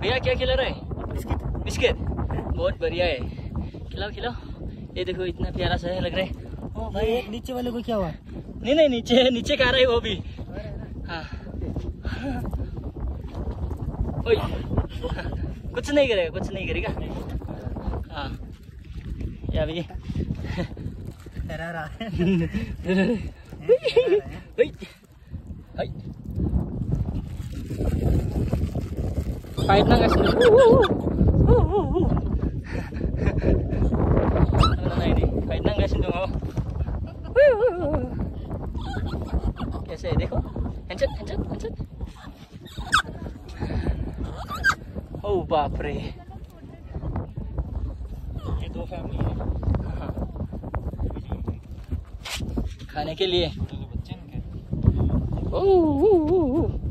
भैया क्या खिला रहा है? बिस्किट। बिस्किट बहुत बढ़िया है, खिलाओ खिलाओ। ये देखो इतना प्यारा सा है, लग रहा है। ओ भाई एक नीचे वाले को क्या हुआ? नहीं नहीं, नीचे नीचे खा रहा है वो भी। हाँ ओए कुछ नहीं करेगा, कुछ नहीं करेगा। हाँ ये अभी डरा रहा है। Pahit na guys. Ano na ini? Pahit na guys dong. कैसे है देखो, हेंचट हेंचट हेंचट। ओ बाप रे, ये दो फैमिली है। हाँ। खाने के लिए। बच्चे इनके। ओह